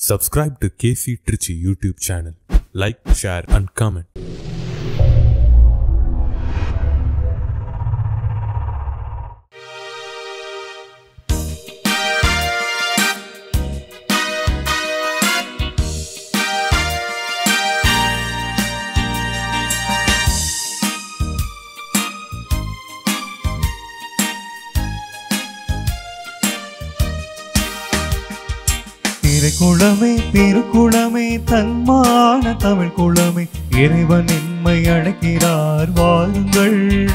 Subscribe to KC Trichy YouTube channel. Like, share and comment. குளமே திருக்குளமே தன்மான தமிழ் குளமே இறைவன் எம்மை அழைக்கிறார் வாருங்கள்.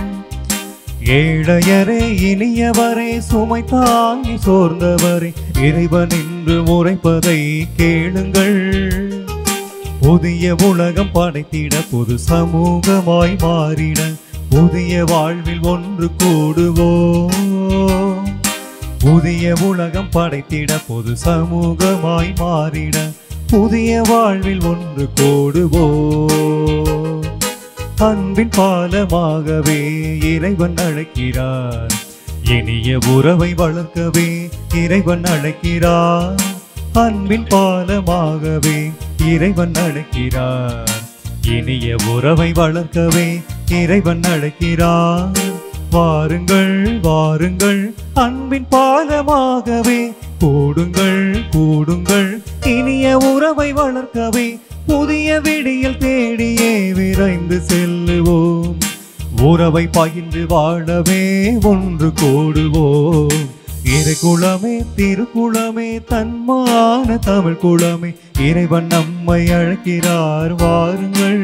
ஏழையரே இனியவரே சுமை தாங்கி சோர்ந்தவரே இறைவன் என்று உரைப்பதை கேளுங்கள். புதிய உலகம் படைத்திட புது சமூகமாய் மாறிட புதிய வாழ்வில் ஒன்று கூடுவோம். புதிய உலகம் படைத்திட பொது சமூகமாய் மாறிட புதிய வாழ்வில் ஒன்று கூடுவோம். அன்பின் பாலமாகவே இறைவன் அழைக்கிறார். இனிய உறவை வளர்க்கவே இறைவன் அழைக்கிறார். அன்பின் பாலமாகவே இறைவன் அழைக்கிறார். இனிய உறவை வளர்க்கவே இறைவன் அழைக்கிறார். வாருங்கள் வாருங்கள் அன்பின் பாலமாகவே கூடுங்கள் கூடுங்கள். இனிய உறவை வளர்க்கவே புதிய விடியல் தேடியே விரைந்து செல்லுவோம். உறவை பகிர்ந்து வாழவே ஒன்று கூடுவோம். இறைக்குளமே திருக்குளமே தன்மான தமிழ் குளமே இறைவன் நம்மை அழைக்கிறார் வாருங்கள்.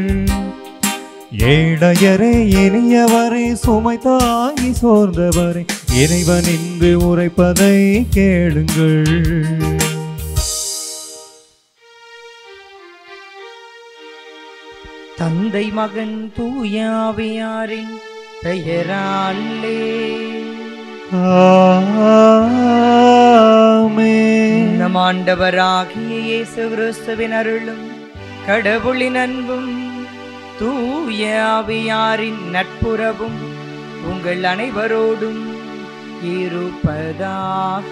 ஏழையரே இனியவரே சுமை தாங்கி சோர்ந்தவரே இறைவன் என்று உரைப்பதை கேளுங்கள். தந்தை மகன் தூய ஆவியாரின் பெயராலே ஆமென். நம் ஆண்டவராகிய இயேசு கிறிஸ்துவின் அருளும் கடவுளின் அன்பும் தூய ஆவியாரின் நட்புறவும் உங்கள் அனைவரோடும் இருப்பதாக.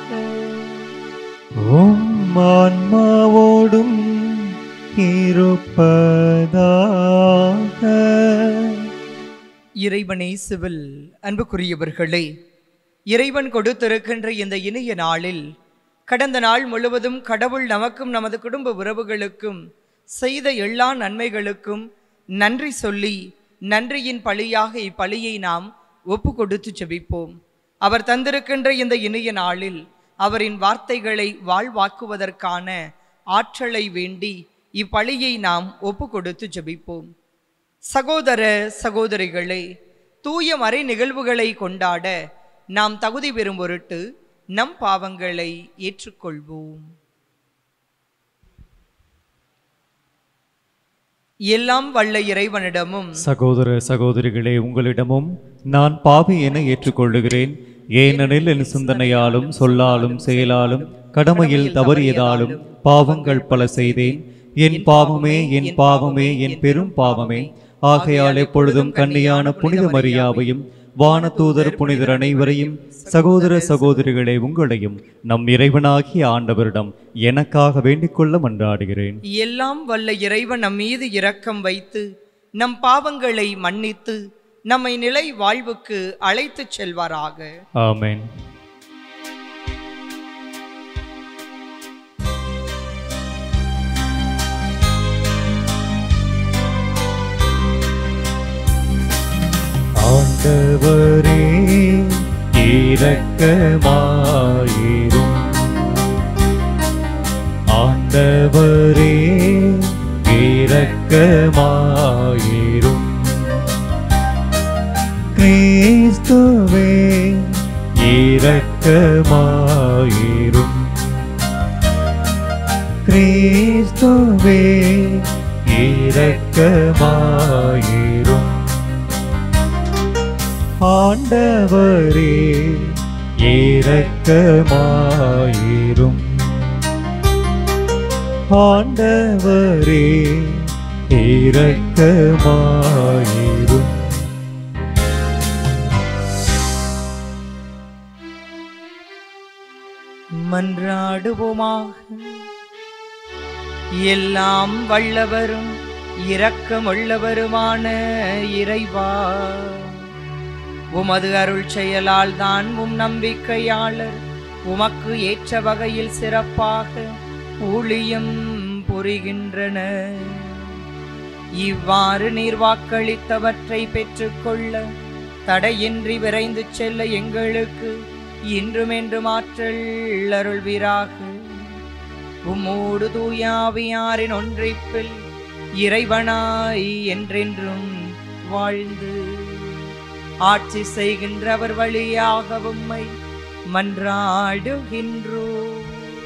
உம் ஆன்மாவோடும் இருப்பதாக. இறைவனே சிவில் அன்புக்குரியவர்களே, இறைவன் கொடுத்திருக்கின்ற இந்த இனிய நாளில் கடந்த நாள் முழுவதும் கடவுள் நமக்கும் நமது குடும்ப உறவுகளுக்கும் செய்த எல்லா நன்மைகளுக்கும் நன்றி சொல்லி நன்றியின் பழியாக இப்பழியை நாம் ஒப்பு கொடுத்து ஜெபிப்போம். அவர் தந்திருக்கின்ற இந்த இனிய நாளில் அவரின் வார்த்தைகளை வாழ்வாக்குவதற்கான ஆற்றலை வேண்டி இப்பழியை நாம் ஒப்பு கொடுத்து ஜெபிப்போம். சகோதர சகோதரிகளே, தூய மறை நிகழ்வுகளை கொண்டாட நாம் தகுதி பெறும் பொருட்டு நம் பாவங்களை ஏற்றுக்கொள்வோம். எல்லாம் வல்ல இறைவனிடமும் சகோதர சகோதரிகளே உங்களிடமும் நான் பாவி என ஏற்றுக்கொள்ளுகிறேன். ஏனெனில் என் சிந்தனையாலும் சொல்லாலும் செயலாலும் கடமையில் தவறியதாலும் பாவங்கள் பல செய்தேன். என் பாவமே என் பாவமே என் பெரும் பாவமே. ஆகையால் எப்பொழுதும் கன்னியான புனித மரியாவையும் வானதூதர் புனிதர் அனைவரையும் சகோதர சகோதரிகளே உங்களையும் நம் இறைவனாகிய ஆண்டவரிடம் எனக்காக வேண்டிக் கொள்ள மன்றாடுகிறேன். எல்லாம் வல்ல இறைவன் நம் மீது இரக்கம் வைத்து நம் பாவங்களை மன்னித்து நம்மை நிலை வாழ்வுக்கு அழைத்துச் செல்வாராக. ஆமென். ஆண்டவரே இரக்கமாயிரும். ஆண்டவரே இரக்கமாயிரும். கிறிஸ்துவே இரக்கமாயிரும். கிறிஸ்துவே இரக்கமாயிரும். ஆண்டவரே இரக்கமாயிரும். ஆண்டவரே இரக்கமாயிரும். மன்றாடுவோமாக. எல்லாம் வல்லவரும் இரக்கமுள்ளவருமான இறைவா, உமது அருள் செயலால் தான் நம்பிக்கையாளர் உமக்கு ஏற்ற வகையில் சிறப்பாக ஊழியம் புரிகின்றனர். இவ்வாறு நீர் வாக்களித்தவற்றை பெற்றுக்கொள்ள தடையின்றி விரைந்து செல்ல எங்களுக்கு இன்றும் என்றும் ஆற்றல் அருள்வீராக. உம்மோடு தூய ஆவியாரின் ஒன்றிப்பில் இறைவனாய் என்றென்றும் வாழ்ந்து ஆட்சி செய்கின்றவர் வழியாக உம்மை மன்றாடுகின்றோம்.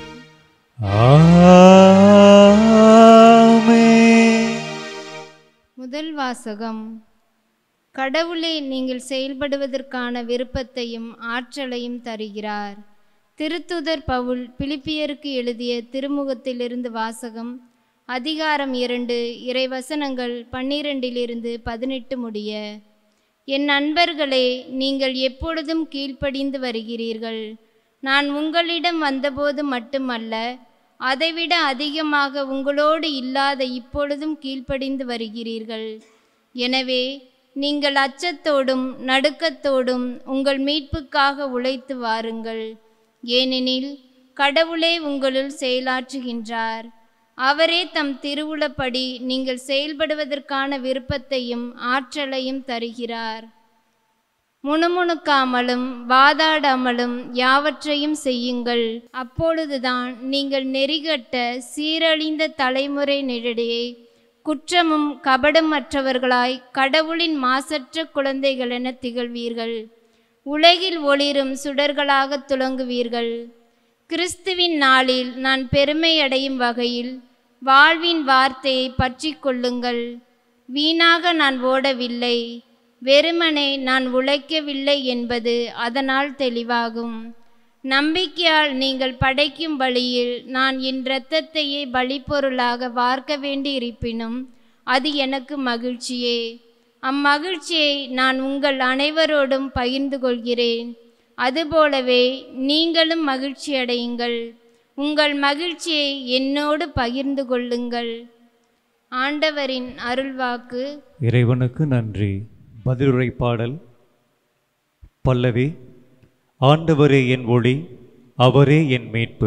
ஆமென். முதல் வாசகம். கடவுளே நீங்கள் செயல்படுவதற்கான விருப்பத்தையும் ஆற்றலையும் தருகிறார். திருத்தூதர் பவுல் பிலிப்பியருக்கு எழுதிய திருமுகத்திலிருந்து வாசகம். அதிகாரம் 2, இறைவசனங்கள் 12-18 முடிய. என் நண்பர்களே, நீங்கள் எப்பொழுதும் கீழ்ப்படிந்து வருகிறீர்கள். நான் உங்களிடம் வந்தபோது மட்டுமல்ல, அதைவிட அதிகமாக உங்களோடு இல்லாத இப்பொழுதும் கீழ்ப்படிந்து வருகிறீர்கள். எனவே நீங்கள் அச்சத்தோடும் நடுக்கத்தோடும் உங்கள் மீட்புக்காக உழைத்து வாருங்கள். ஏனெனில் கடவுளே உங்களுள் செயலாற்றுகின்றார். அவரே தம் திருவுளப்படி நீங்கள் செயல்படுவதற்கான விருப்பத்தையும் ஆற்றலையும் தருகிறார். முணுமுணுக்காமலும் வாதாடாமலும் யாவற்றையும் செய்யுங்கள். அப்பொழுதுதான் நீங்கள் நெறிகட்ட சீரழிந்த தலைமுறையினரிடையே குற்றமும் கபடமற்றவர்களாய் கடவுளின் மாசற்ற குழந்தைகளென திகழ்வீர்கள். உலகில் ஒளிரும் சுடர்களாக துலங்குவீர்கள். கிறிஸ்துவின் நாளில் நான் பெருமையடையும் வகையில் வாழ்வின் வார்த்தையை பற்றி கொள்ளுங்கள். வீணாக நான் ஓடவில்லை, வெறுமனே நான் உழைக்கவில்லை என்பது அதனால் தெளிவாகும். நம்பிக்கையால் நீங்கள் படைக்கும் பலியில் நான் என் இரத்தத்தையே பலிப்பொருளாக வார்க்க வேண்டி இருப்பினும் அது எனக்கு மகிழ்ச்சியே. அம்மகிழ்ச்சியை நான் உங்கள் அனைவரோடும் பகிர்ந்து கொள்கிறேன். அதுபோலவே நீங்களும் மகிழ்ச்சி அடையுங்கள். உங்கள் மகிழ்ச்சியை என்னோடு பகிர்ந்து கொள்ளுங்கள். ஆண்டவரின் அருள்வாக்கு. இறைவனுக்கு நன்றி. பதிலுரை பாடல். பல்லவி. ஆண்டவரே என் ஒளி, அவரே என் மீட்பு.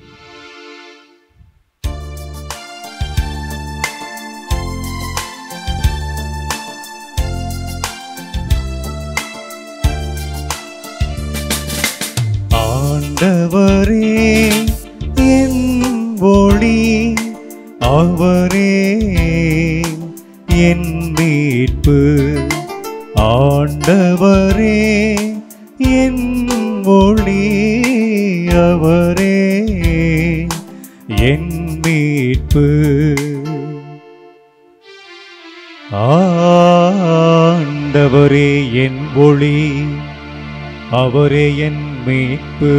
ஆண்டவரே என் ஒளி, அவரே என் மீட்பு. ஆண்டவரே என் ஒளி, அவரே என் மீட்பு. ஆண்டவரே என் ஒளி, அவரே என் மீட்பு.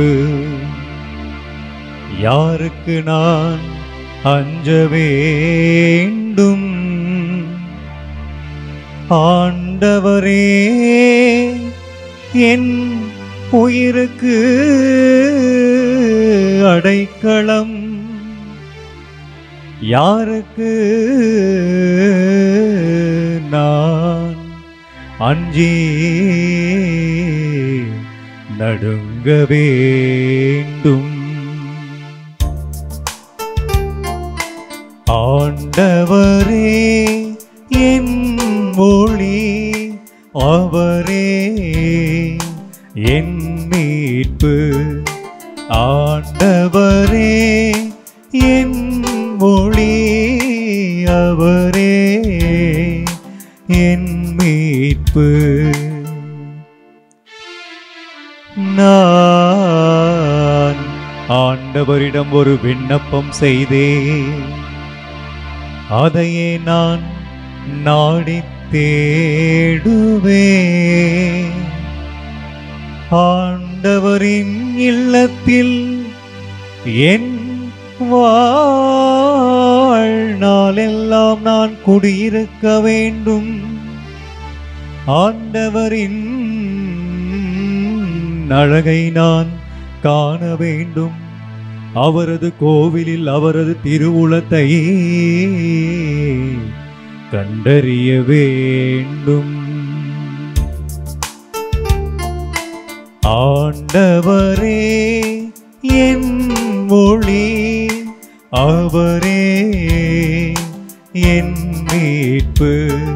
யாருக்கு நான் அஞ்ச வேண்டும்? ஆண்டவரே என் உயிருக்கு அடைக்கலம். யாருக்கு நான் அஞ்சி நடுங்க வேண்டும்? ஆண்டவரே என் ஒளி, அவரே என் மீட்பு. ஆண்டவரே என் ஒளி, அவரே என் மீட்பு. நான் ஆண்டவரிடம் ஒரு விண்ணப்பம் செய்தேன், அதையே நான் நாடித் தேடுவேன். ஆண்டவரின் இல்லத்தில் என் வாழ்நாளெல்லாம் நான் குடியிருக்க வேண்டும். ஆண்டவரின் அழகை நான் காண வேண்டும். அவரது கோவிலில் அவரது திருவுளத்தை கண்டறிய வேண்டும். ஆண்டவரே என் மொழி, அவரே என் மீட்பு.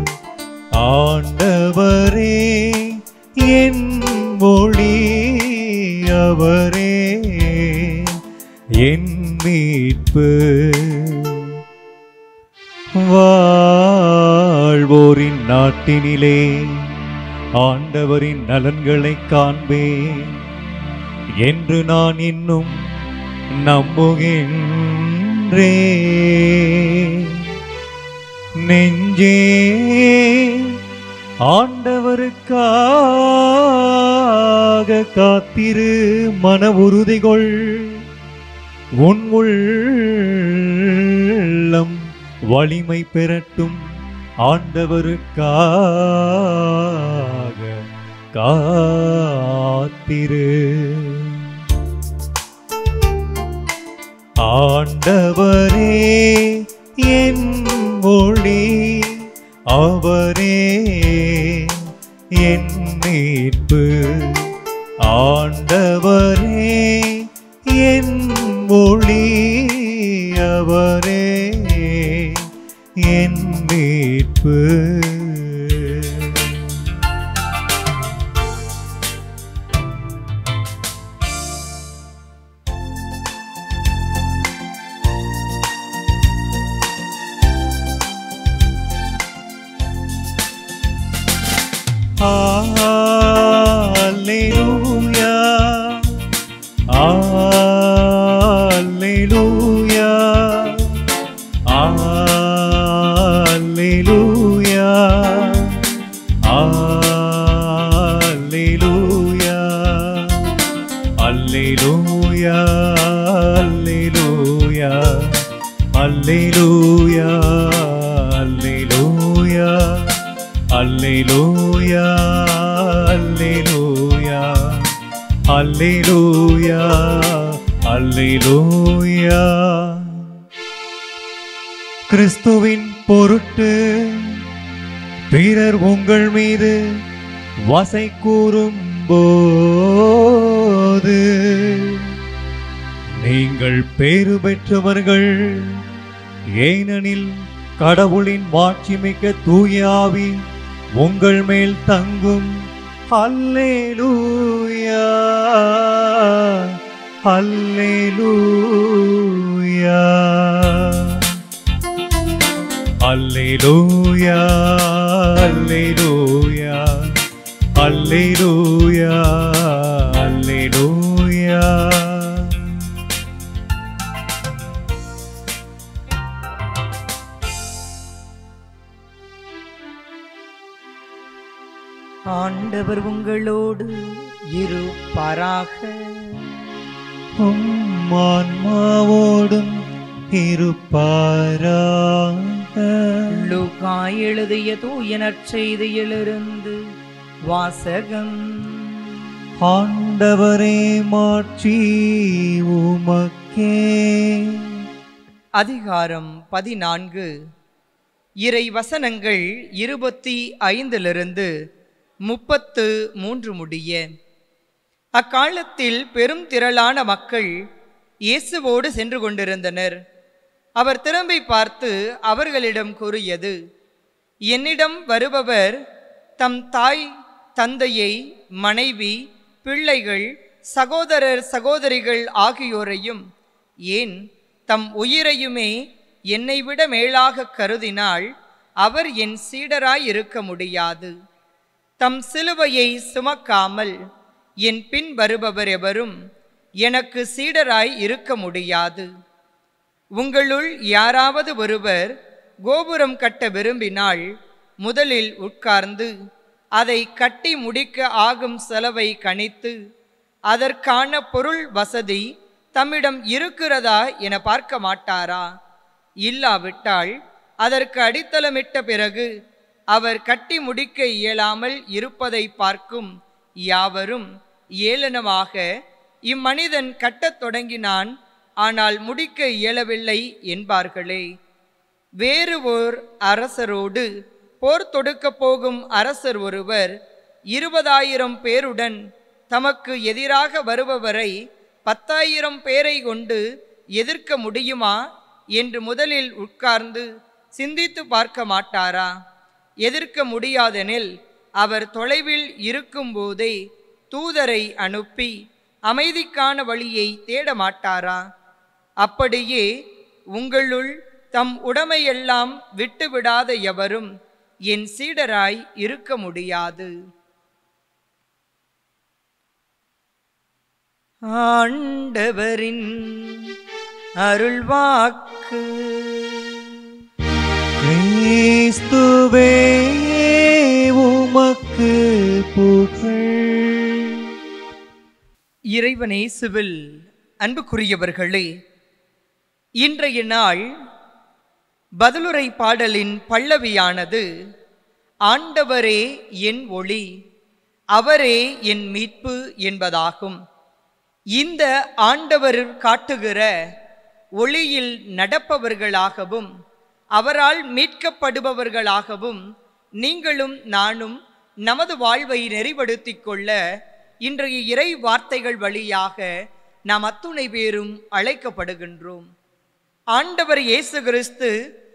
ஆண்டவரே என் மொழி, அவரே என் மீட்பு. வாழ்வோரின் நாட்டினிலே ஆண்டவரின் நலன்களை காண்பேன் என்று நான் இன்னும் நம்புகின்றேன். நெஞ்சே ஆண்டவருக்காக காத்திரு, மன உறுதிகொள். உன் உள்ளம் வலிமை பெறட்டும். ஆண்டவருக்காக காத்திரு. ஆண்டவரே என் மொழி, அவரே என் மீட்பு. ஆண்டவரே என் மொழி, அவரே என் மீட்பு. Alleluia, Alleluia, Alleluia, Alleluia, Alleluia, Alleluia, Alleluia, Alleluia, Alleluia, Alleluia, Alleluia. கிறிஸ்துவின் பொருட்டு பிறர் உங்கள் மீது வசை கூறும் போது நீங்கள் பேறு பெற்றவர்கள், ஏனெனில் கடவுளின் மாட்சிமிக்க தூய ஆவி உங்கள் மேல் தங்கும். அல்லேலூயா, அல்லேலூயா, அல்லேலூயா, அல்லேலூயா, அல்லேலூயா, அல்லேலூயா. ஆண்டவர் உங்களோடு இருப்பாராக. உம் ஆன்மாவோடும் இருப்பாராக. லூக்கா எழுதிய தூய நற்செய்தியிலிருந்து வாசகம். ஆண்டவரே மாட்சி உமக்கே. அதிகாரம் 14. இறை வசனங்கள் 25 33 முடிய. அக்காலத்தில் பெரும் திரளான மக்கள் இயேசுவோடு சென்று கொண்டிருந்தனர். அவர் திரும்பி பார்த்து அவர்களிடம் கூறியது, என்னிடம் வருபவர் தம் தாய் தந்தையை, மனைவி, பிள்ளைகள், சகோதரர் சகோதரிகள் ஆகியோரையும், ஏன் தம் உயிரையுமே என்னை விட மேலாக கருதினால் அவர் என் சீடராய் இருக்க முடியாது. தம் சிலுவையை சுமக்காமல் என் பின் வருபவர் எவரும் எனக்கு சீடராய் இருக்க முடியாது. உங்களுள் யாராவது ஒருவர் கோபுரம் கட்ட விரும்பினால் முதலில் உட்கார்ந்து அதை கட்டி முடிக்க ஆகும் செலவை கணித்து அதற்கான பொருள் வசதி தம்மிடம் இருக்கிறதா என பார்க்க மாட்டாரா? இல்லாவிட்டால் அதற்கு அடித்தளமிட்ட பிறகு அவர் கட்டி முடிக்க இயலாமல் இருப்பதை பார்க்கும் யாவரும் ஏளனமாக, இம்மனிதன் கட்டத் தொடங்கினான், ஆனால் முடிக்க இயலவில்லை என்பார்களே. வேறு ஓர் அரசரோடு போர் தொடுக்கப் போகும் அரசர் ஒருவர் 20,000 பேருடன் தமக்கு எதிராக வருபவரை 10,000 பேரை கொண்டு எதிர்க்க முடியுமா என்று முதலில் உட்கார்ந்து சிந்தித்து பார்க்க மாட்டாரா? எதிர்க்க முடியாதெனில் அவர் தொலைவில் இருக்கும்போதே தூதரை அனுப்பி அமைதிக்கான வழியை தேட மாட்டாரா? அப்படியே உங்களுள் தம் உடைமையெல்லாம் விட்டுவிடாத எவரும் என் சீடராய் இருக்க முடியாது. ஆண்டவரின் அருள்வாக்கு. கிறிஸ்துவே உமக்கு புகழ். இறைவனேசுவில் அன்புக்குரியவர்களே, இன்றைய நாள் பதிலுரை பாடலின் பல்லவியானது ஆண்டவரே என் ஒளி, அவரே என் மீட்பு என்பதாகும். இந்த ஆண்டவர் காட்டுகிற ஒளியில் நடப்பவர்களாகவும் அவரால் மீட்கப்படுபவர்களாகவும் நீங்களும் நானும் நமது வாழ்வை நெறிப்படுத்திக் கொள்ள இன்றைய இறை வார்த்தைகள் வழியாக நாம் அத்துணை பேரும் அழைக்கப்படுகின்றோம். ஆண்டவர் இயேசு கிறிஸ்து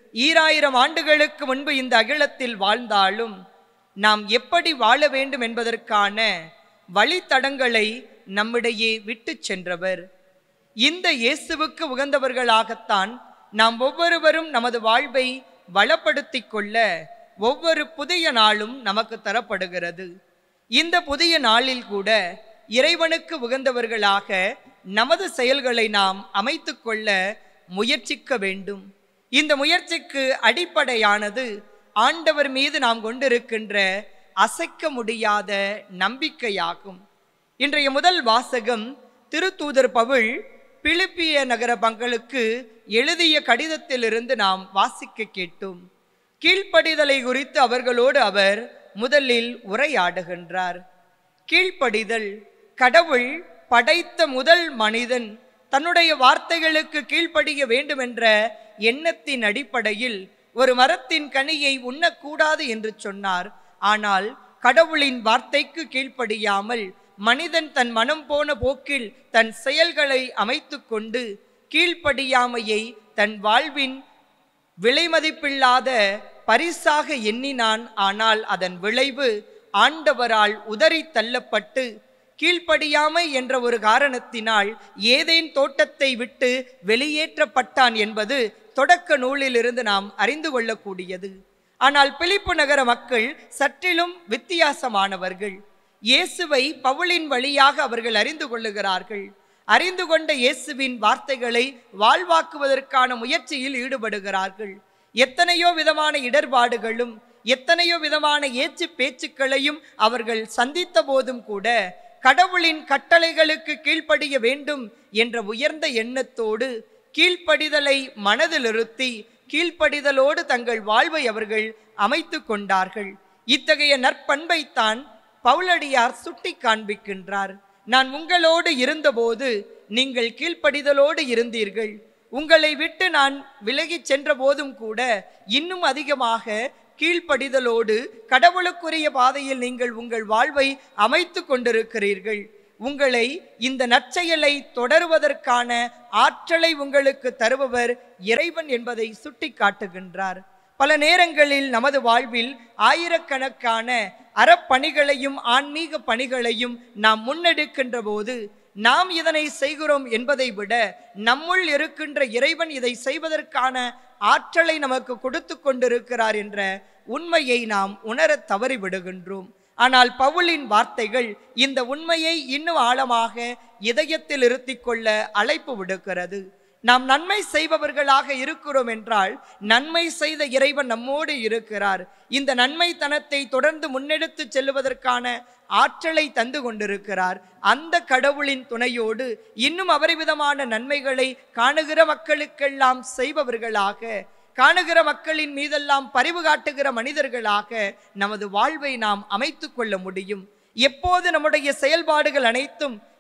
2000 ஆண்டுகளுக்கு முன்பு இந்த அகிலத்தில் வாழ்ந்தாலும் நாம் எப்படி வாழ வேண்டும் என்பதற்கான வழித்தடங்களை நம்மிடையே விட்டு சென்றவர். இந்த இயேசுவுக்கு உகந்தவர்களாகத்தான் நாம் ஒவ்வொருவரும் நமது வாழ்வை வளப்படுத்திக் கொள்ள ஒவ்வொரு புதிய நாளும் நமக்கு தரப்படுகிறது. இந்த புதிய நாளில் கூட இறைவனுக்கு உகந்தவர்களாக நமது செயல்களை நாம் அமைத்து கொள்ள முயற்சிக்க வேண்டும். இந்த முயற்சிக்கு அடிப்படையானது ஆண்டவர் மீது நாம் கொண்டிருக்கின்ற அசைக்க முடியாத நம்பிக்கையாகும். இன்றைய முதல் வாசகம் திருத்தூதர் பவுல் பிலிப்பிய நகர மக்களுக்கு எழுதிய கடிதத்திலிருந்து நாம் வாசிக்க கேட்டோம். கீழ்ப்படிதலை குறித்து அவர்களோடு அவர் முதலில் உரையாடுகின்றார். கீழ்ப்படிதல், கடவுள் படைத்த முதல் மனிதன் தன்னுடைய வார்த்தைகளுக்கு கீழ்ப்படிய வேண்டும் என்ற எண்ணத்தின் அடிப்படையில் ஒரு மரத்தின் கனியை உண்ணக்கூடாது என்று சொன்னார். ஆனால் கடவுளின் வார்த்தைக்கு கீழ்ப்படியாமல் மனிதன் தன் மனம் போன போக்கில் தன் செயல்களை அமைத்து கொண்டு கீழ்ப்படியாமையை தன் வாழ்வின் விலைமதிப்பில்லாத பரிசாக எண்ணினான். ஆனால் அதன் விளைவு ஆண்டவரால் உதறி தள்ளப்பட்டு கீழ்ப்படியாமை என்ற ஒரு காரணத்தினால் ஏதேன் தோட்டத்தை விட்டு வெளியேற்றப்பட்டான் என்பது தொடக்க நூலிலிருந்து நாம் அறிந்து கொள்ளக்கூடியது. ஆனால் பிலிப்பு நகர மக்கள் சற்றிலும் வித்தியாசமானவர்கள். இயேசுவை பவுலின் வழியாக அவர்கள் அறிந்து கொள்ளுகிறார்கள். அறிந்து கொண்ட இயேசுவின் வார்த்தைகளை வாழ்வாக்குவதற்கான முயற்சியில் ஈடுபடுகிறார்கள். எத்தனையோ விதமான இடர்பாடுகளும் எத்தனையோ விதமான ஏச்சு பேச்சுக்களையும் அவர்கள் சந்தித்த போதும் கூட கடவுளின் கட்டளைகளுக்கு கீழ்ப்படிய வேண்டும் என்ற உயர்ந்த எண்ணத்தோடு கீழ்ப்படிதலை மனதில் நிறுத்தி கீழ்ப்படிதலோடு தங்கள் வாழ்வை அவர்கள் அமைத்து கொண்டார்கள். இத்தகைய நற்பண்பைத்தான் பவுலடியார் சுட்டி காண்பிக்கின்றார். நான் உங்களோடு இருந்தபோது நீங்கள் கீழ்ப்படிதலோடு இருந்தீர்கள். உங்களை விட்டு நான் விலகி சென்ற போதும் கூட இன்னும் அதிகமாக கீழ்ப்படிதலோடு கடவுளுக்குரிய பாதையில் நீங்கள் உங்கள் வாழ்வை அமைத்து கொண்டிருக்கிறீர்கள். உங்களை இந்த நற்செயலை தொடருவதற்கான ஆற்றலை உங்களுக்கு தருபவர் இறைவன் என்பதை சுட்டி காட்டுகின்றார். பல நேரங்களில் நமது வாழ்வில் ஆயிரக்கணக்கான அறப்பணிகளையும் ஆன்மீக பணிகளையும் நாம் முன்னெடுக்கின்ற போது நாம் இதனை செய்கிறோம் என்பதை விட நம்முள் இருக்கின்ற இறைவன் இதை செய்வதற்கான ஆற்றலை நமக்கு கொடுத்து கொண்டிருக்கிறார் என்ற உண்மையை நாம் உணர தவறிவிடுகின்றோம். ஆனால் பவுலின் வார்த்தைகள் இந்த உண்மையை இன்னும் ஆழமாக இதயத்தில் இருத்திக் கொள்ள அழைப்பு விடுக்கிறது. நாம் நன்மை செய்பவர்களாக இருக்கிறோம் என்றால் நன்மை செய்த இறைவன் நம்மோடு இருக்கிறார். இந்த நன்மைத்தனத்தை தொடர்ந்து முன்னெடுத்து செல்வதற்கான ஆற்றலை தந்து கொண்டிருக்கிறார். அந்த கடவுளின் துணையோடு இன்னும் அபரிவிதமான நன்மைகளை காணுகிற மக்களுக்கெல்லாம் செய்பவர்களாக, காணுகிற மக்களின் மீதெல்லாம் பரிவு காட்டுகிற மனிதர்களாக நமது வாழ்வை நாம் அமைத்து கொள்ள முடியும். எப்போது நம்முடைய செயல்பாடுகள் அனைத்தும்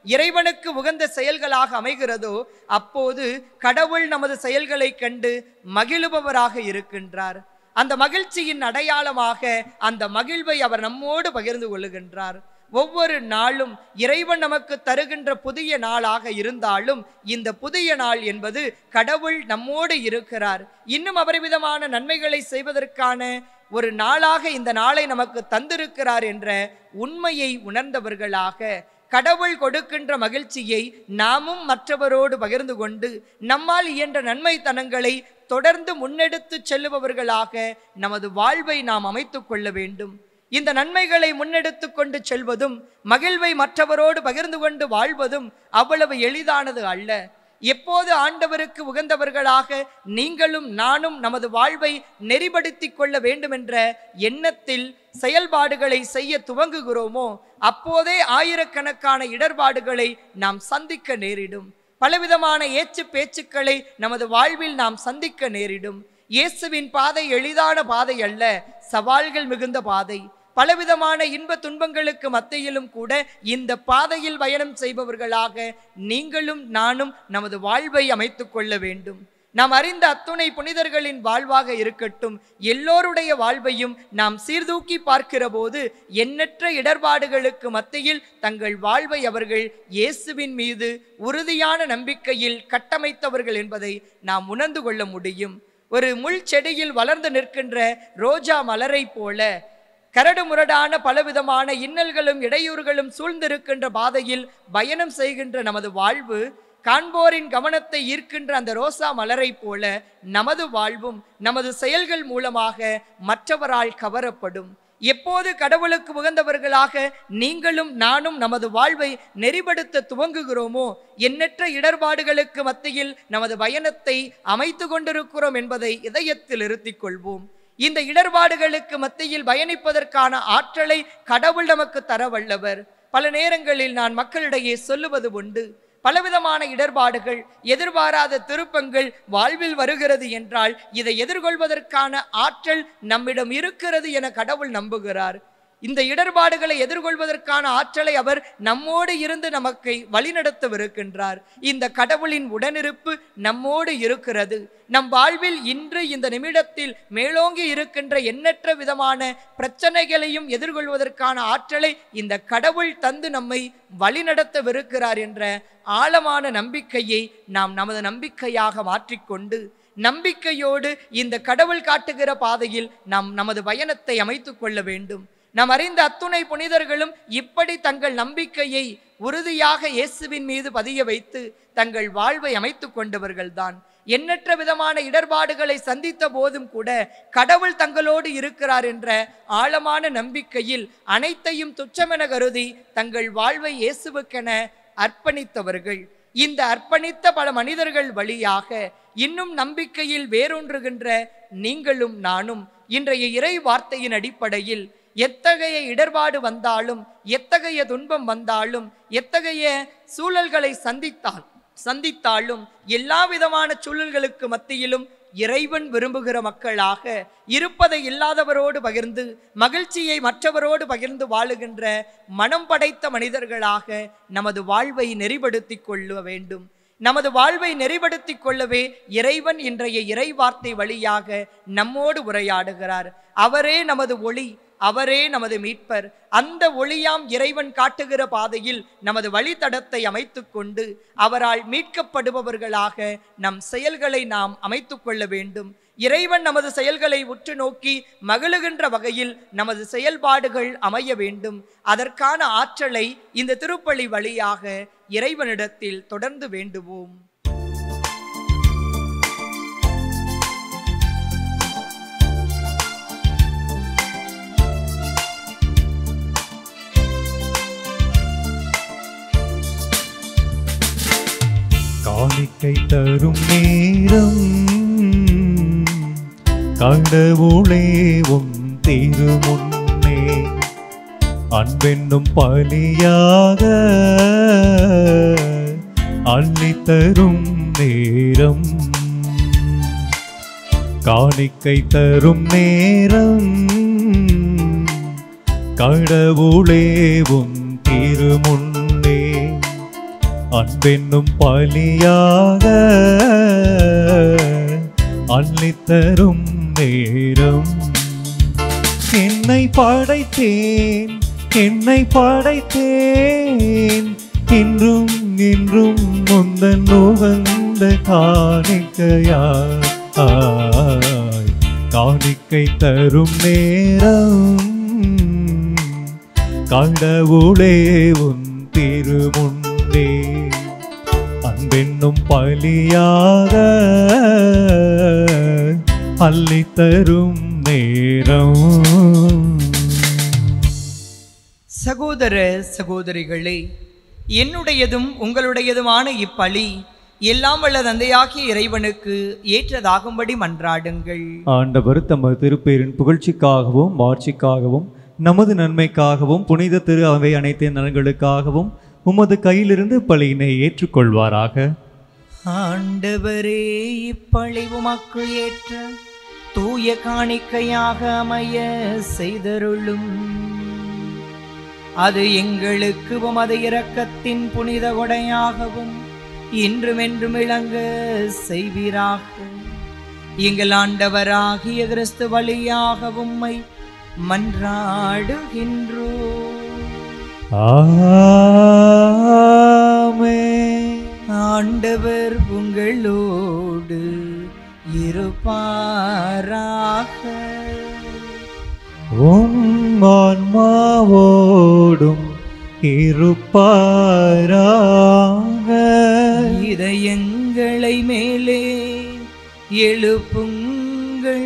இறைவனுக்கு உகந்த செயல்களாக அமைகிறதோ அப்போது கடவுள் நமது செயல்களை கண்டு மகிழுபவராக இருக்கின்றார். அந்த மகிழ்ச்சியின் அடையாளமாக அந்த மகிழ்வை அவர் நம்மோடு பகிர்ந்து கொள்ளுகின்றார். ஒவ்வொரு நாளும் இறைவன் நமக்கு தருகின்ற புதிய நாளாக இருந்தாலும் இந்த புதிய நாள் என்பது கடவுள் நம்மோடு இருக்கிறார், இன்னும் அபரிவிதமான நன்மைகளை செய்வதற்கான ஒரு நாளாக இந்த நாளை நமக்கு தந்திருக்கிறார் என்ற உண்மையை உணர்ந்தவர்களாக கடவுள் கொடுக்கின்ற மகிழ்ச்சியை நாமும் மற்றவரோடு பகிர்ந்து கொண்டு நம்மால் இயன்ற நன்மைத்தனங்களை தொடர்ந்து முன்னெடுத்து செல்லுபவர்களாக நமது வாழ்வை நாம் அமைத்து கொள்ள வேண்டும். இந்த நன்மைகளை முன்னெடுத்து கொண்டு செல்வதும் மகிழ்வை மற்றவரோடு பகிர்ந்து கொண்டு வாழ்வதும் அவ்வளவு எளிதானது அல்ல. எப்போது ஆண்டவருக்கு உகந்தவர்களாக நீங்களும் நானும் நமது வாழ்வை நெறிப்படுத்தி கொள்ள வேண்டும் என்ற எண்ணத்தில் செயல்பாடுகளை செய்ய துவங்குகிறோமோ அப்போதே ஆயிரக்கணக்கான இடர்பாடுகளை நாம் சந்திக்க நேரிடும். பலவிதமான ஏச்சு பேச்சுக்களை நமது வாழ்வில் நாம் சந்திக்க நேரிடும். இயேசுவின் பாதை எளிதான பாதை அல்ல, சவால்கள் மிகுந்த பாதை. பலவிதமான இன்ப துன்பங்களுக்கு மத்தியிலும் கூட இந்த பாதையில் பயணம் செய்பவர்களாக நீங்களும் நானும் நமது வாழ்வை அமைத்து கொள்ள வேண்டும். நாம் அறிந்த அத்துணை புனிதர்களின் வாழ்வாக இருக்கட்டும், எல்லோருடைய வாழ்வையும் நாம் சீர்தூக்கி பார்க்கிற போது எண்ணற்ற இடர்பாடுகளுக்கு மத்தியில் தங்கள் வாழ்வை அவர்கள் இயேசுவின் மீது உறுதியான நம்பிக்கையில் கட்டமைத்தவர்கள் என்பதை நாம் உணர்ந்து கொள்ள முடியும். ஒரு முள் செடியில் வளர்ந்து நிற்கின்ற ரோஜா மலரை போல கரடு முரடான பலவிதமான இன்னல்களும் இடையூறுகளும் சூழ்ந்திருக்கின்ற பாதையில் பயணம் செய்கின்ற நமது வாழ்வு காண்போரின் கவனத்தை ஈர்க்கின்ற அந்த ரோசா மலரை போல நமது வாழ்வும் நமது செயல்கள் மூலமாக மற்றவரால் கவரப்படும். எப்போது கடவுளுக்கு உகந்தவர்களாக நீங்களும் நானும் நமது வாழ்வை நெறிப்படுத்த துவங்குகிறோமோ எண்ணற்ற இடர்பாடுகளுக்கு மத்தியில் நமது பயணத்தை அமைத்து கொண்டிருக்கிறோம் என்பதை இதயத்தில் இருத்திக் கொள்வோம். இந்த இடர்பாடுகளுக்கு மத்தியில் பயணிப்பதற்கான ஆற்றலை கடவுள் நமக்கு தர வல்லவர். பல நேரங்களில் நான் மக்களிடையே சொல்லுவது உண்டு, பலவிதமான இடர்பாடுகள், எதிர்பாராத திருப்பங்கள் வாழ்வில் வருகிறது என்றால் இதை எதிர்கொள்வதற்கான ஆற்றல் நம்மிடம் இருக்கிறது என கடவுள் நம்புகிறார். இந்த இடர்பாடுகளை எதிர்கொள்வதற்கான ஆற்றலை அவர் நம்மோடு இருந்து நமக்கு வழிநடத்தவிருக்கின்றார். இந்த கடவுளின் உடனிருப்பு நம்மோடு இருக்கிறது. நம் வாழ்வில் இன்று இந்த நிமிடத்தில் மேலோங்கி இருக்கின்ற எண்ணற்ற விதமான பிரச்சனைகளையும் எதிர்கொள்வதற்கான ஆற்றலை இந்த கடவுள் தந்து நம்மை வழிநடத்தவிருக்கிறார் என்ற ஆழமான நம்பிக்கையை நாம் நமது நம்பிக்கையாக மாற்றிக்கொண்டு நம்பிக்கையோடு இந்த கடவுள் காட்டுகிற பாதையில் நாம் நமது பயணத்தை அமைத்து கொள்ள வேண்டும். நாம் அறிந்த அத்துணை புனிதர்களும் இப்படி தங்கள் நம்பிக்கையை உறுதியாக இயேசுவின் மீது பதிய வைத்து தங்கள் வாழ்வை அமைத்து கொண்டவர்கள்தான். எண்ணற்ற விதமான இடர்பாடுகளை சந்தித்த போதும் கூட கடவுள் தங்களோடு இருக்கிறார் என்ற ஆழமான நம்பிக்கையில் அனைத்தையும் துச்சமென கருதி தங்கள் வாழ்வை இயேசுவுக்கென அர்ப்பணித்தவர்கள். இந்த அர்ப்பணித்த பல மனிதர்கள் வழியாக இன்னும் நம்பிக்கையில் வேரூன்றுகின்ற நீங்களும் நானும் இன்றைய இறை வார்த்தையின் அடிப்படையில் எத்தகைய இடர்பாடு வந்தாலும், எத்தகைய துன்பம் வந்தாலும், எத்தகைய சூழல்களை சந்தித்தாலும் எல்லா விதமான சூழல்களுக்கு மத்தியிலும் இறைவன் விரும்புகிற மக்களாக இருப்பதை இல்லாதவரோடு பகிர்ந்து மகிழ்ச்சியை மற்றவரோடு பகிர்ந்து வாழுகின்ற மனம் படைத்த மனிதர்களாக நமது வாழ்வை நெறிப்படுத்தி கொள்ள வேண்டும். நமது வாழ்வை நெறிப்படுத்தி கொள்ளவே இறைவன் இன்றைய இறை வார்த்தை வழியாக நம்மோடு உரையாடுகிறார். அவரே நமது ஒளி, அவரே நமது மீட்பர். அந்த ஒளியாம் இறைவன் காட்டுகிற பாதையில் நமது வழித்தடத்தை அமைத்து கொண்டு அவரால் மீட்கப்படுபவர்களாக நம் செயல்களை நாம் அமைத்து கொள்ள வேண்டும். இறைவன் நமது செயல்களை உற்று நோக்கி மகிழுகின்ற வகையில் நமது செயல்பாடுகள் அமைய வேண்டும். அதற்கான ஆற்றலை இந்த திருப்பலி வழியாக இறைவனிடத்தில் தொடர்ந்து வேண்டுவோம். காணிக்கை தரும் நேரம் கடவுளே உம் திருமுன்னே அன்பென்னும் பலியாக அள்ளித்தரும் நேரம். காணிக்கை தரும் நேரம் கடவுளே உம் திருமுன்னே அன்பென்னும் பலியாக அள்ளித்தரும் நேரம். என்னை படைத்தேன் இன்றும் இன்றும் முந்தன் உகந்த காணிக்கையாய் காணிக்கை தரும் நேரம். கடவுளே உன் திருமுன்னே அன்பென்னும் பலியாக அள்ளித்தரும் நேரம். சகோதர சகோதரிகளே, என்னுடையதும் உங்களுடையதுமான இப்பலி எல்லாம் வல்ல தந்தையாகிய இறைவனுக்கு ஏற்றதாகும்படி மன்றாடுங்கள். ஆண்டவர் தமது திருப்பேரின் புகழ்ச்சிக்காகவும் மாட்சிக்காகவும் நமது நன்மைக்காகவும் புனித திரு அவை அனைத்து நலன்களுக்காகவும் உமது கையிலிருந்து பலியினை ஏற்றுக்கொள்வாராக. ஆண்டவரே, இப்பழி உமக்கு ஏற்ற தூய காணிக்கையாக அமைய செய்தருளும். அது எங்களுக்கு உமது இரக்கத்தின் புனித கொடையாகவும் இன்றும் என்றும் விளங்க செய்வீராக. எங்கள் ஆண்டவராகிய கிறிஸ்து வழியாக உம்மை மன்றாடுகின்றோம். ஆமென். ஆண்டவர் உங்களோடு இருப்பாராக. உம் ஆன்மாவோடும் இருப்பாராக. இதயங்களை மேலே எழுப்புங்கள்.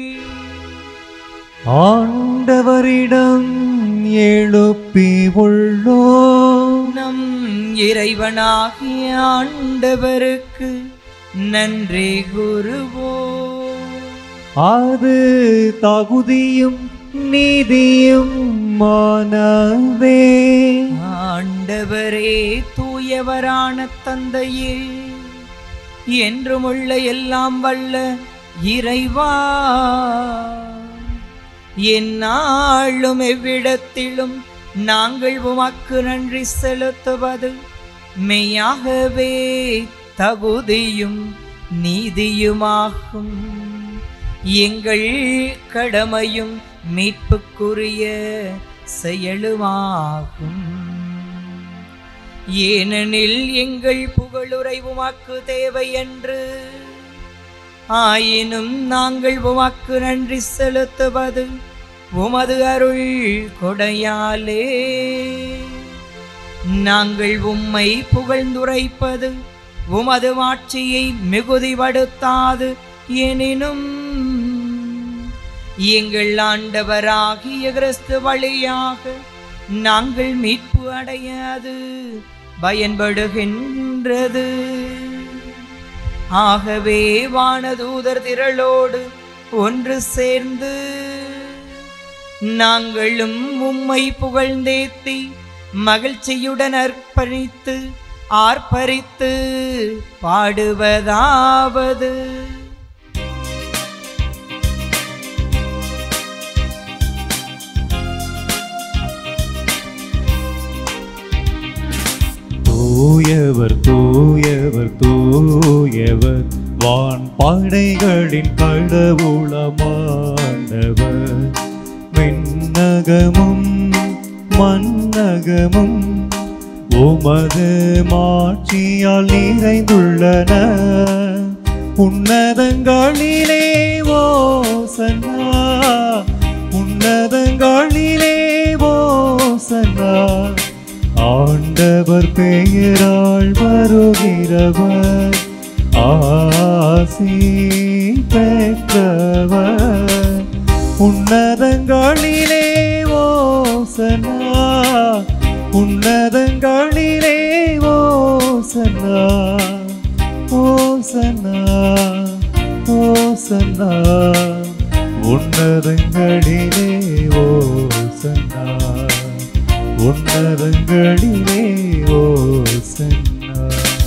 ஆண்டவரிடம் எழுப்பி உள்ளோம். நம் இறைவனாகிய ஆண்டவருக்கு நன்றி கூறுவோம். அது தகுதியும் நீதியும் மானவே. ஆண்டவரே, தூயவரான தந்தையே, என்றுமுள்ள எல்லாம் வல்ல இறைவா, எந்நாளும் எவ்விடத்திலும் நாங்கள் உமக்கு நன்றி செலுத்துவது மெய்யாகவே தகுதியும் நீதியுமாகும். எங்கள் கடமையும் மீட்புக்குரிய செயலுமாகும். ஏனெனில் எங்கள் புகழுரை உமக்கு தேவை என்று, ஆயினும் நாங்கள் உமக்கு நன்றி செலுத்துவது உமது அருள் கொடையாலே. நாங்கள் உம்மை புகழ்ந்துரைப்பது உமது ஆட்சியை மிகுதிப்படுத்தாது. எனினும் எங்கள் ஆண்டவராகிய கிறிஸ்து வழியாக நாங்கள் மீட்பு அடையாது பயன்படுகின்றது. ஆகவே வானதூதர் திரளோடு ஒன்று சேர்ந்து நாங்களும் உம்மை புகழ்ந்தேத்தி மகிழ்ச்சியுடன் ஆர்ப்பரித்து பாடுவதாவது. தூயவர் தூயவர் தூயவர் வான் படைகளின் கடவுளமானவர். விண்ணகமும் மன்னகமும் உமது மாட்சியால் நிறைந்துள்ளன. உன்னதங்களிலே ஓசன்னா, உன்னதங்களிலே ஓசன்னா. ஆண்டவர் பெயரால் வருகிறவர் ஆசி பெற்றவர். உன்னதங்களிலே ஓசன்னா, உன்னதங்களிலே ஓசன்னா, ஓசன்னா, ஓசன்னா. உன்னதங்களிலே ஓசன்னா, உன்னதங்களிலே ஓசன்னா.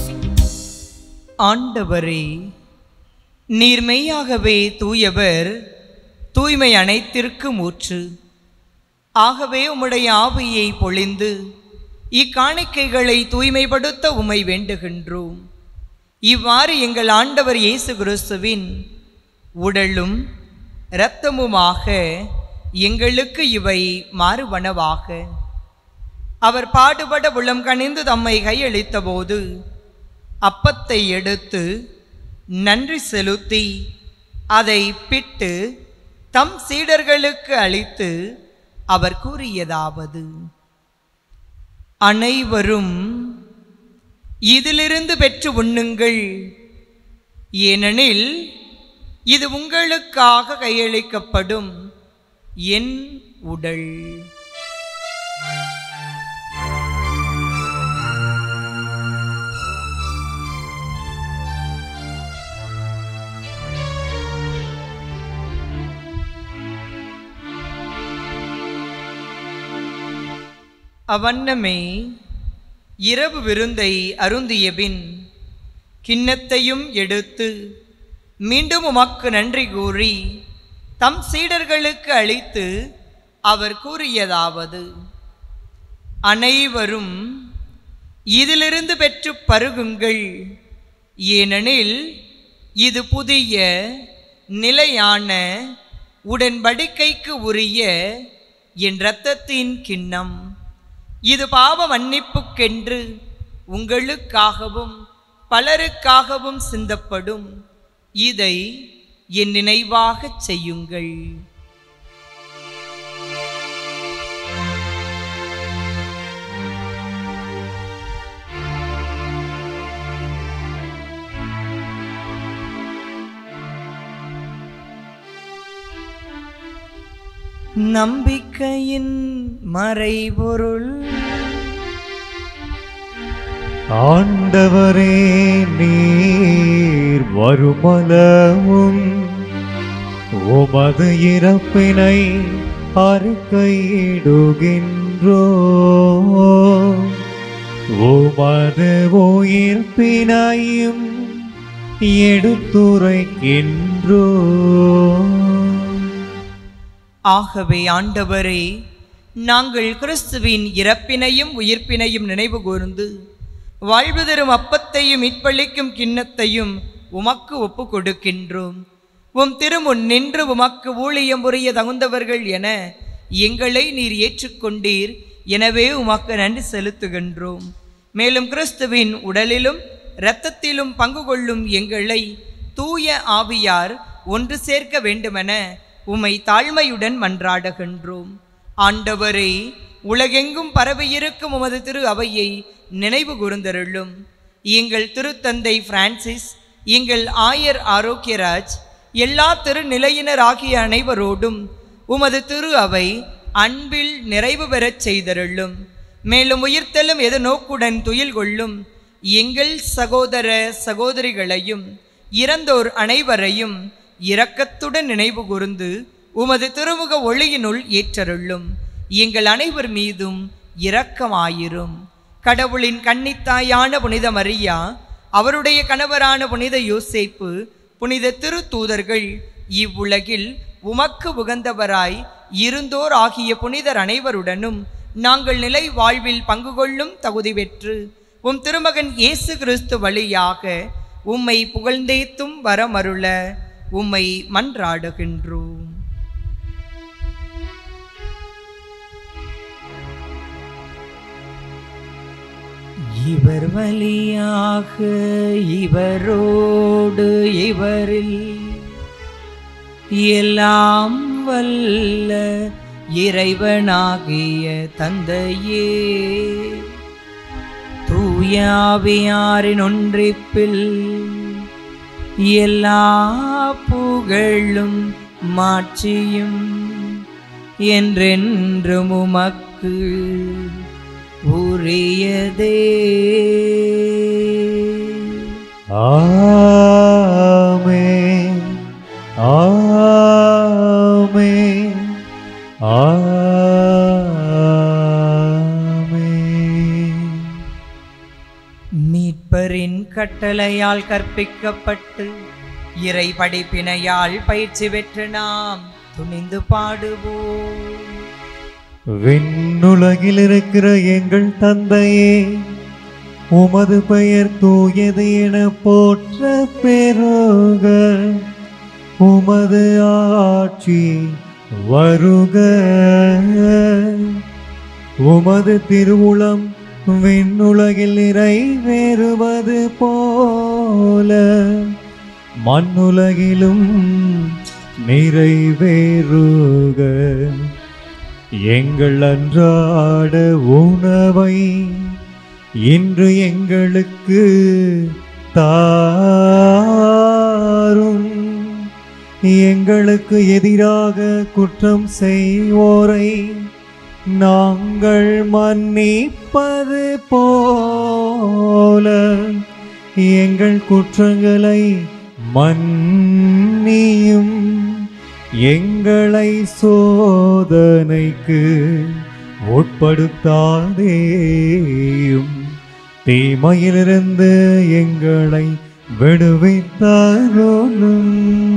ஆண்டவரே, நீர் மெய்யாகவே தூயவர், தூய்மை அனைத்திற்கும் ஊற்று. ஆகவே உம்முடைய ஆவியை பொழிந்து இக்காணிக்கைகளை தூய்மைப்படுத்த உம்மை வேண்டுகின்றோம். இவ்வாறு எங்கள் ஆண்டவர் இயேசு கிறிஸ்துவின் உடலும் இரத்தமுமாக எங்களுக்கு இவை மாறுவனவாக. அவர் பாடுபட உளம் கனிந்து தம்மை கையளித்த போது அப்பத்தை எடுத்து நன்றி செலுத்தி அதை பிட்டு தம் சீடர்களுக்கு அளித்து அவர் கூறியதாவது: அனைவரும் இதிலிருந்து பெற்று உண்ணுங்கள், ஏனெனில் இது உங்களுக்காக கையளிக்கப்படும் என் உடல். அவ்வண்ணமே இரவு விருந்தை அருந்தியபின் கிண்ணத்தையும் எடுத்து மீண்டும் உமக்கு நன்றி கூறி தம் சீடர்களுக்கு அளித்து அவர் கூறியதாவது: அனைவரும் இதிலிருந்து பெற்று பருகுங்கள், ஏனெனில் இது புதிய நிலையான உடன்படிக்கைக்கு உரிய என் இரத்தத்தின் கிண்ணம். இது பாவ மன்னிப்புக்கென்று உங்களுக்காகவும் பலருக்காகவும் சிந்தப்படும். இதை என் நினைவாகச் செய்யுங்கள். நம்பிக்கையின் மறைபொருள். ஆண்டவரே, நீர் வருமளவும் உமது இறப்பினை அறிக்கையிடுகின்றோம், உமது உயிர்ப்பினையும் எடுத்துரைக்கின்றோம். ஆகவே ஆண்டவரே, நாங்கள் கிறிஸ்துவின் இறப்பினையும் உயிர்ப்பினையும் நினைவு கூர்ந்து வாழ்வு தரும் அப்பத்தையும் மீட்பளிக்கும் கிண்ணத்தையும் உமக்கு ஒப்பு கொடுக்கின்றோம். உம் திருமுன் நின்று உமக்கு ஊழியம் புரிய தகுந்தவர்கள் என எங்களை நீர் ஏற்றுக்கொண்டீர். எனவே உமக்கு நன்றி செலுத்துகின்றோம். மேலும் கிறிஸ்துவின் உடலிலும் இரத்தத்திலும் பங்கு கொள்ளும் எங்களை தூய ஆவியார் ஒன்று சேர்க்க வேண்டுமென உம்மை தாழ்மையுடன் மன்றாடுகின்றோம். ஆண்டவரே, உலகெங்கும் பரவியிருக்கும் உமது திரு அவையை நினைவு கூர்ந்தருளும். எங்கள் திருத்தந்தை பிரான்சிஸ், எங்கள் ஆயர் ஆரோக்கியராஜ், எல்லா திருநிலையினர் ஆகிய அனைவரோடும் உமது திரு அவை அன்பில் நிறைவு பெறச் செய்தருளும். மேலும் உயிர்த்தலும் எது நோக்குடன் துயில் கொள்ளும் எங்கள் சகோதர சகோதரிகளையும் இறந்தோர் அனைவரையும் இரக்கத்துடன் நினைவு கூர்ந்து உமது திருமுக ஒளியினுள் ஏற்றருளும். எங்கள் அனைவர் மீதும் இரக்கமாயிரும். கடவுளின் கன்னித்தாயான புனித மரியா, அவருடைய கணவரான புனித யோசேப்பு, புனித திருத்தூதர்கள், இவ்வுலகில் உமக்கு உகந்தவராய் இருந்தோர் ஆகிய புனிதர் அனைவருடனும் நாங்கள் நிலை வாழ்வில் பங்கு கொள்ளும் தகுதி பெற்று உம் திருமகன் இயேசு கிறிஸ்து வழியாக உம்மை புகழ்ந்தேத்தும் வரமருள உம்மை மன்றாடுகின்றோம். இவர் வழியாக இவரோடு இவரில் எல்லாம் வல்ல இறைவனாகிய தந்தையே, தூயாவியாரின் ஒன்றிப்பில் எல்லா புகழும் மாட்சியும் என்றென்றும் உமக்கு உரியதே. ஆமென், ஆமென், ஆமென். மீட்பரின் கட்டளையால் கற்பிக்கப்பட்டு இறை படைப்பினையால் பயிற்சி பெற்று நாம் துணிந்து பாடுவோம். விண்ணுலகில் இருக்கிற எங்கள் தந்தையே, உமது பெயர் தூயது என போற்ற பெறுக. உமது ஆட்சி வருக. உமது திருவுளம் விண்ணுலகில் நிறைவேறுவது போல மண்ணுலகிலும் நிறைவேறுக. எங்கள் அன்றாட உணவை இன்று எங்களுக்கு தாரும். எங்களுக்கு எதிராக குற்றம் செய்வோரை நாங்கள் மன்னிப்பது போல எங்கள் குற்றங்களை மன்னியும். எங்களை சோதனைக்கு உட்படுத்தாதேயும், தீமையிலிருந்து எங்களை விடுவித்தருளும்.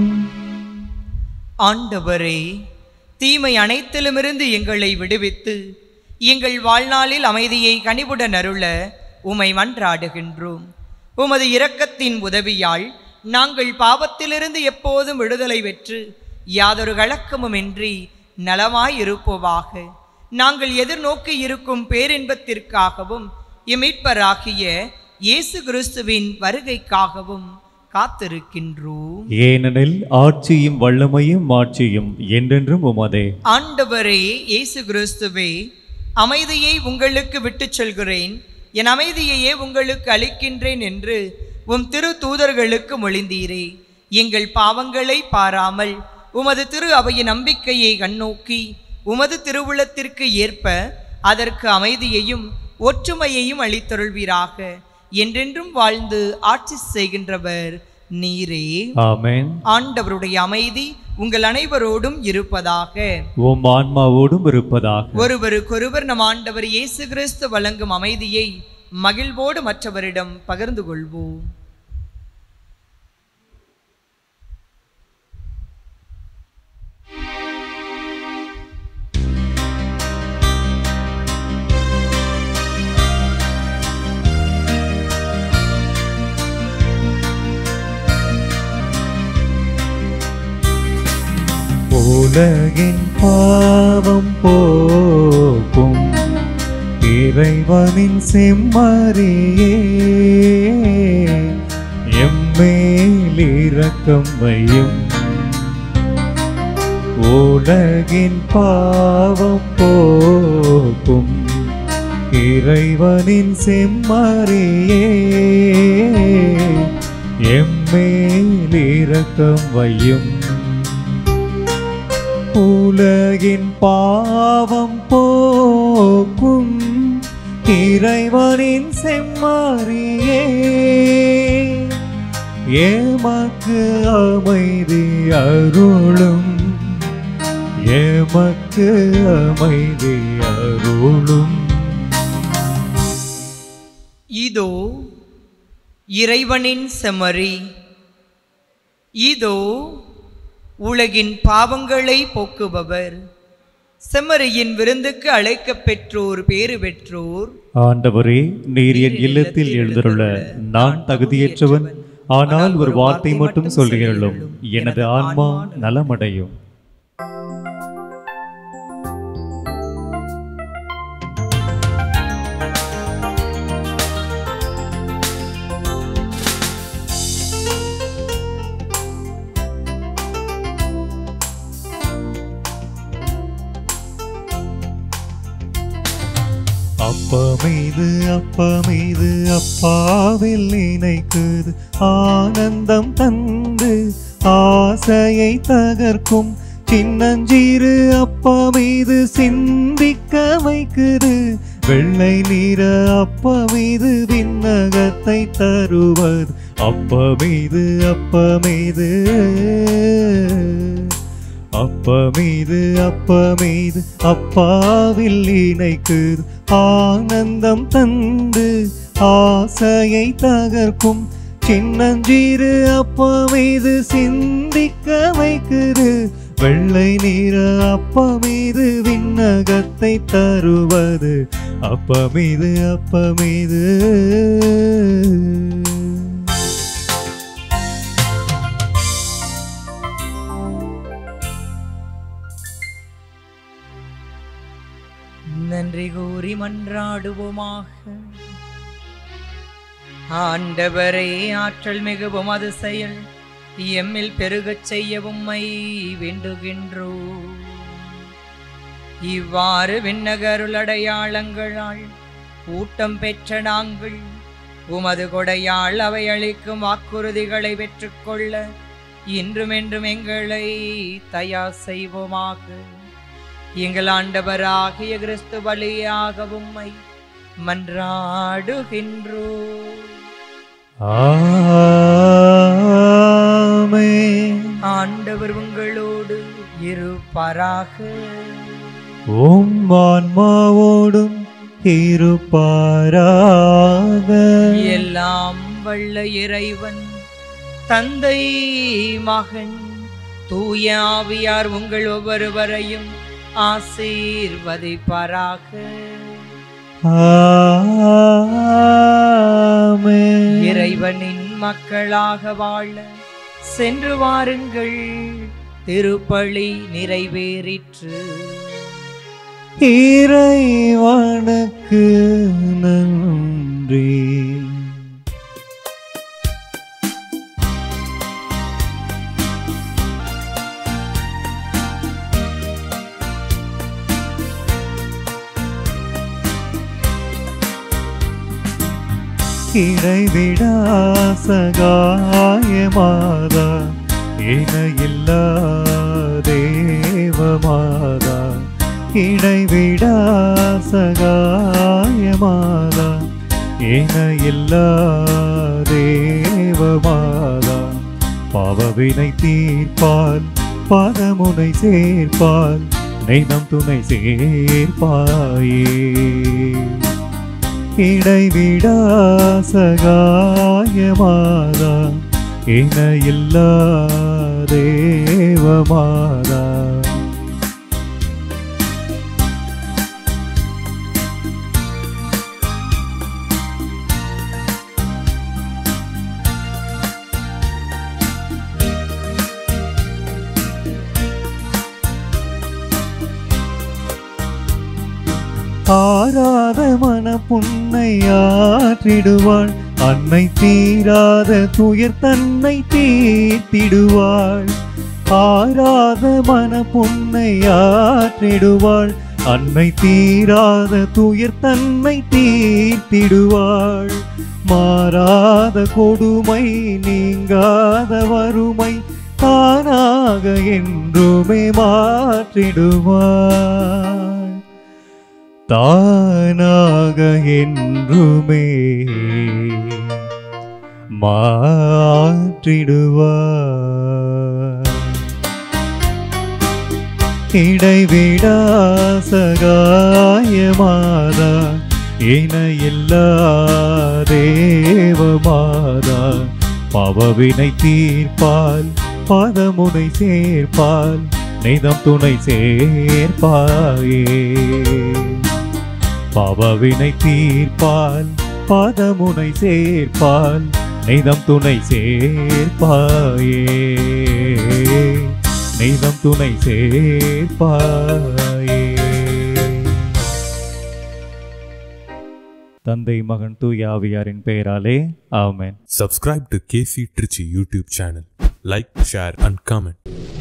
ஆண்டவரே, தீமை அனைத்திலுமிருந்து எங்களை விடுவித்து எங்கள் வாழ்நாளில் அமைதியை கனிவுடன் அருள உமை மன்றாடுகின்றோம். உமது இரக்கத்தின் உதவியால் நாங்கள் பாவத்திலிருந்து எப்போதும் விடுதலை பெற்று யாதொரு கலக்கமுமின்றி நலமாயிருப்போவாக. நாங்கள் எதிர்நோக்கி இருக்கும் பேரின்பத்திற்காகவும் மீட்பராகிய இயேசு கிறிஸ்துவின் வருகைக்காகவும் காத்திருக்கின்றோம். ஏனெனில் ஆட்சியும் வல்லமையும் மாட்சியும் என்றென்றும் உமதே. ஆண்டவரே இயேசு கிறிஸ்துவே, அமைதியை உங்களுக்கு விட்டுச் செல்கிறேன், என் அமைதியையே உங்களுக்கு அளிக்கின்றேன் என்று உம் திரு தூதர்களுக்கு மொழிந்தீரே. எங்கள் பாவங்களை பாராமல் உமது திரு அவையின் நம்பிக்கையை கண்ணோக்கி உமது திருவுளத்திற்கு ஏற்ப அதற்கு அமைதியையும் ஒற்றுமையையும் அளித்தருள்வீராக. என்றென்றும் வாழ்ந்து ஆட்சி செய்கின்றவர் நீரே. ஆமென். ஆண்டவருடைய அமைதி உங்கள் அனைவரோடும் இருப்பதாக. உம் ஆன்மாவோடும் இருப்பதாக. ஒருவருக்கொருவர் நம் ஆண்டவர் இயேசு கிறிஸ்து வழங்கும் அமைதியை மகிழ்வோடு மற்றவரிடம் பகிர்ந்து கொள்வோம். உலகின் பாவம் போக்கும் இறைவனின் செம்மறியே, எம்மேல் இரக்கம் வையும். உலகின் பாவம் போக்கும் இறைவனின் செம்மறியே, எம்மேல் இரக்கம் வையும். உலகின் பாவம் போக்கும் இறைவனின் செம்மறியே, எமக்கு அமைதி அருளும். எமக்கு அமைதி அருளும். இதோ இறைவனின் செம்மறி, இதோ உலகின் பாவங்களை போக்குபவர். செம்மறியின் விருந்துக்கு அழைக்கப் பெற்றோர் பேறு பெற்றோர். ஆண்டவரே, நீர் என் இல்லத்தில் எழுந்தருள நான் தகுதியற்றவன். ஆனால் ஒரு வார்த்தை மட்டும் சொல்லுகிறோம், எனது ஆன்மா நலமடையும். அப்பமீது அப்பாவில் நினைக்குது ஆனந்தம் தந்து ஆசையை தகர்க்கும். சின்னஞ்சிறு அப்பமீது சிந்திக்க வைக்குது. வெள்ளை நிற அப்பமீது விண்ணகத்தை தருவது. அப்பமீது அப்பாவில் இணைக்குது ஆனந்தம் தந்து ஆசையை தகர்க்கும். சின்னஞ்சிறு அப்பம் மீது சிந்திக்க வைக்குது, வெள்ளை நீர அப்பம் மீது விண்ணகத்தை தருவது, அப்பம் மீது அப்பம் மீது. நன்றி கூறி மன்றாடுவோமாக. ஆண்டவரே, ஆற்றல் மிகவும் அது செயல் எம்மில் பெருகச் செய்யவும் உம்மை வேண்டுகின்றோம். இவ்வாறு விண்ணகருள் அடையாளங்களால் ஊட்டம் பெற்ற நாங்கள் உமது கொடையால் அவை அளிக்கும் வாக்குறுதிகளை பெற்றுக்கொள்ள இன்றும் என்றும் எங்களை தயார் செய்வோமாக. எங்கள் ஆண்டவராகிய கிறிஸ்து வழியாக உம்மை மன்றாடுகின்றோம். ஆமென். ஆண்டவர் உங்களோடு இருப்பாராக. உம் ஆன்மாவோடும் இருப்பாராக. எல்லாம் வல்ல இறைவன் தந்தை, மகன், தூய ஆவியார் உங்கள் ஒவ்வொருவரையும் ஆசீர்வதிப்பாராக. ஆமென். இறைவனின் மக்களாக வாழ சென்று வாருங்கள். திருப்பலி நிறைவேறிற்று. இறைவனுக்கு நன்றி. இடைவிடா சகாயமாதா, இணையில்லா தேவமாதா, இடைவிடா சகாயமாதா, இணையில்லா தேவமாதா, பாவவினை தீர்ப்பால் பதமுனை சேர்ப்பால் நெய்தம் துணை சேர்ப்பாயே. இடைவிடா சகாயமாதா, இணையில்லா தேவமாதா. ஆராத மன புன்னை ஆற்றிடுவாள், அன்னை தீராத துயர் தன்னை தீர்த்திடுவாள். ஆராத மன புன்னை ஆற்றிடுவாள், அன்னை தீராத துயர் தன்னை தீர்த்திடுவாள். மாறாத கொடுமை நீங்காத வறுமை தானாக என்றுமே மாற்றிடுவாள், தானாக என்றுமே மாற்றிடுவார். இடைவிடா சகாயமாதா, இணையில்லா தேவமாதா, பாவவினை தீர்ப்பால் பதமுனை சேர்ப்பால் நெய்தம் துணை சேர்ப்பாயே. பாவவினை தீர்ப்பால் பதமுனை சேர்ப்பால் நெய்தம் துணை சேர்ப்பாயே. நெய்தம் துணை சேர்ப்பாயே. தந்தை, மகன், தூய ஆவியாரின் பெயராலே ஆமென். Subscribe to KC Trichy YouTube channel. Like, share and comment.